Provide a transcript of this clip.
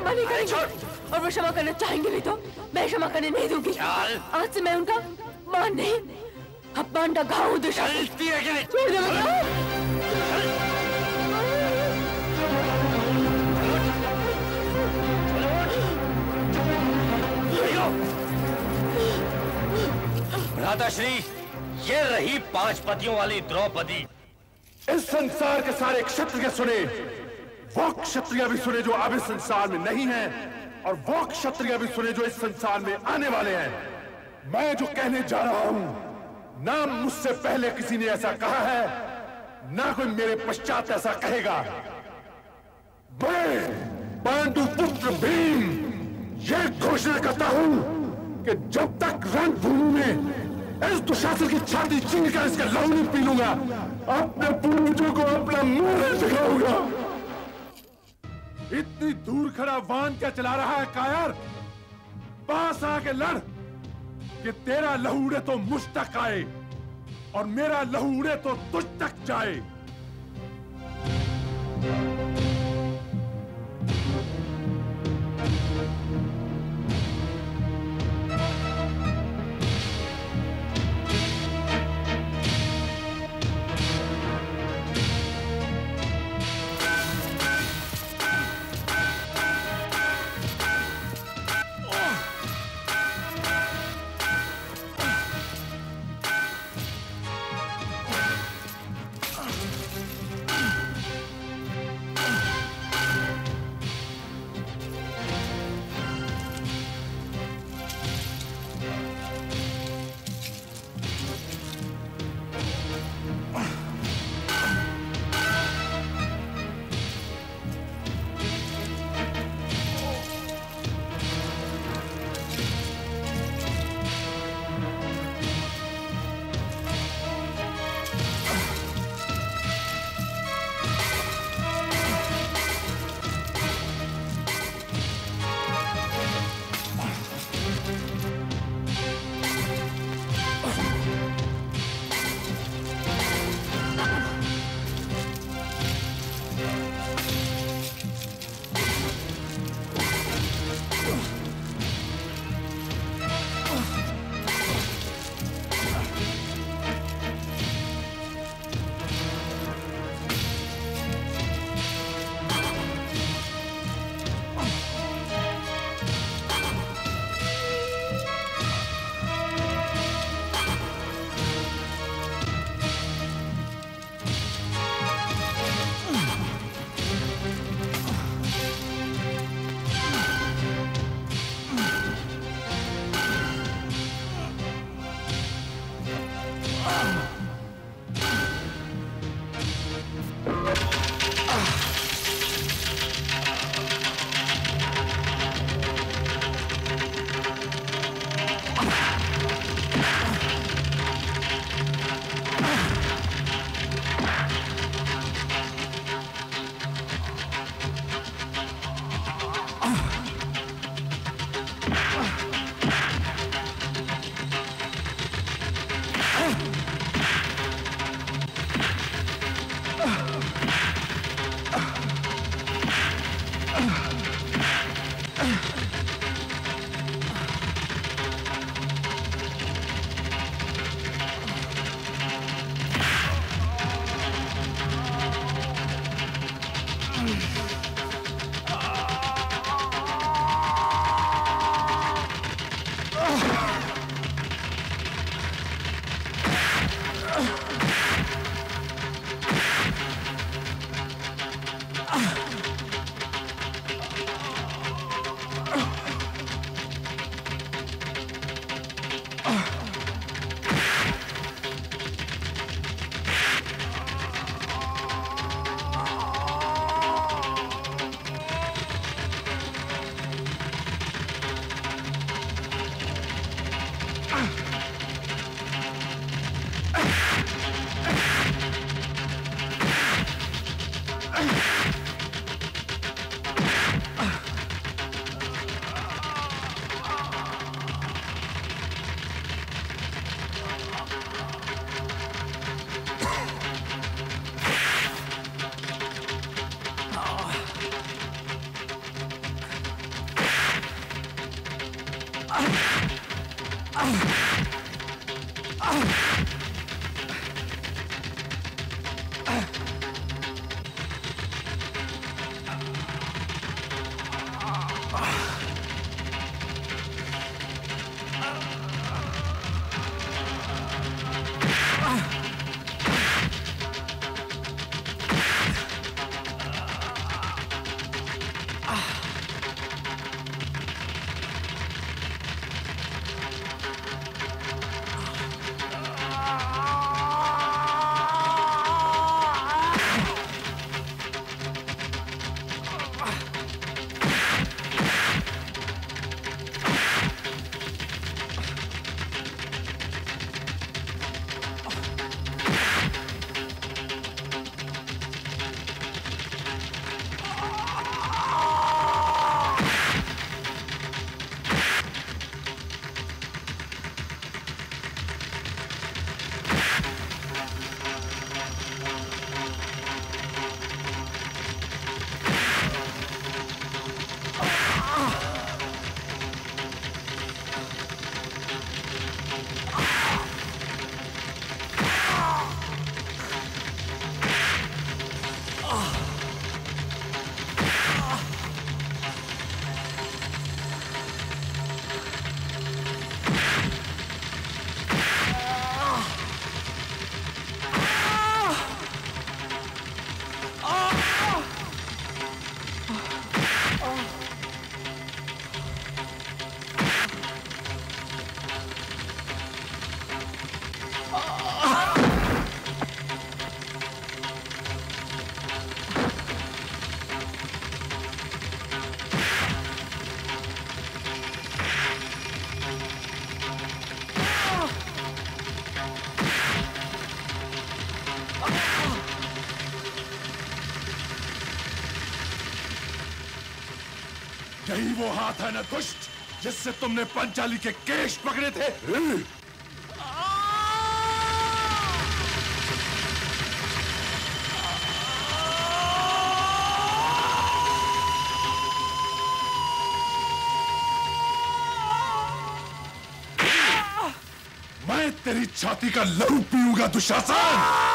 क्षमा नहीं करेंगे और वो क्षमा करना चाहेंगे भी तो मैं क्षमा करने नहीं दूंगी। आज से मैं उनका मान नहीं अपमान का घाव हूँ। दुशासन छोड़ दे भ्राताश्री, ये रही 5 पतियों वाली द्रौपदी। इस संसार के सारे क्षत्रिय सुने, वो क्षत्रिय भी सुने जो अब इस संसार में नहीं है, और वो क्षत्रिय भी सुने जो इस संसार में आने वाले हैं। मैं जो कहने जा रहा हूं, ना मुझसे पहले किसी ने ऐसा कहा है, ना कोई मेरे पश्चात ऐसा कहेगा। मैं पांडु पुत्र भीम ये घोषणा करता हूं कि जब तक रणभूमि में इस दुशासन की छाती छीन कर इसका लहू नहीं पी लूंगा, अपने पूर्वजों को अपना मुंह दिखाऊंगा। इतनी दूर खड़ा वाहन क्या चला रहा है कायर? पास आके लड़ कि तेरा लहू उड़े तो मुझ तक आए और मेरा लहू उड़े तो तुझ तक जाए। यही वो हाथ है ना दुष्ट जिससे तुमने पंचाली के केश पकड़े थे। मैं तेरी छाती का लहू पीऊंगा दुशासन।